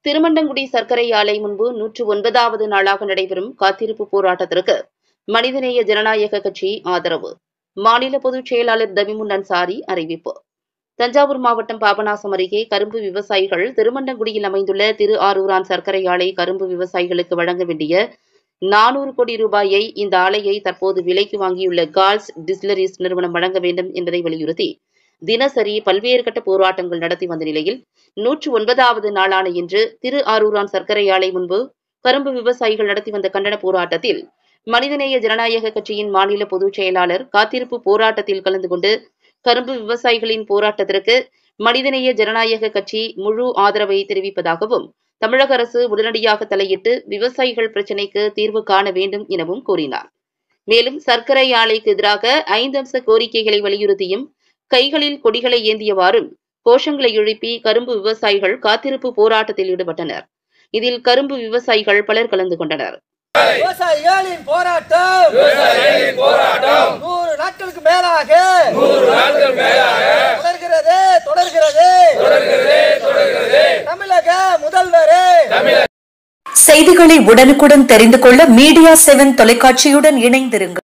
திருமண்டங்குடி சர்க்கரை ஆலை முன்பு 109வது நாளாக நடைபெறும் காத்திருப்பு போராட்டத்திற்கு மனிதநேய ஜனநாயக கட்சி ஆதரவு. மாநில பொதுச் செயலாளர் தமிமுன் அன்சாரி அறிவிப்பு. தஞ்சாவூர் மாவட்டம் பாபநாசம் அருகே கரும்பு விவசாயிகள் திருமண்டங்குடியில் அமைந்துள்ள திரு ஆரூரான் சர்க்கரை ஆலை கரும்பு விவசாயிகளுக்கு வழங்க வேண்டிய 400 கோடி ரூபாயை இந்த ஆலையை தற்போது விலைக்கு வாங்கியுள்ள கால்ஸ் டிஸ்டிலரிஸ் நிறுவனம் வழங்க வேண்டும் என்பதை வலியுறுத்தி தினசரி பல்வேறு கட்ட போராட்டங்கள் நடத்தி வந்த நிலையில் 109வது நாளான இன்று திரு ஆரூரான் சர்க்கரை ஆலை முன்பு கரும்பு விவசாயிகள் நடத்தி வந்த கண்டன போராட்டத்தில் மனிதநேய ஜனநாயக கட்சியின் மாநில பொதுச் செயலாளர் காத்திருப்பு போராட்டத்தில் கலந்து கொண்டு கரும்பு விவசாயிகளின் போராட்டத்திற்கு மனிதநேய ஜனநாயக கட்சி முழு ஆதரவை தெரிவிப்பதாகவும் தமிழக அரசு உடனடியாக தலையிட்டு விவசாயிகள் பிரச்சினைக்கு தீர்வு காண வேண்டும் எனவும் கூறினார். மேலும் சர்க்கரை ஆலைக்கு எதிராக 5 அம்ச கோரிக்கைகளை வலியுறுத்தியும் கைகளில் கொடிகளை ஏந்தியவாறும் கோஷங்களை எழுப்பி கரும்பு விவசாயிகள் காத்திருப்பு போராட்டத்தில் ஈடுபட்டனர். இதில் கரும்பு விவசாயிகள் பலர் கலந்து கொண்டனர். விவசாயிகளின் போராட்டம் 100 நாட்களுக்கு மேலாக தொடர்கிறது. தமிழக முதல்வரே. செய்திகளை உடனுக்குடன் தெரிந்து கொள்ள மீடியா 7 தொலைக்காட்சியுடன் இணைந்திருங்கள்.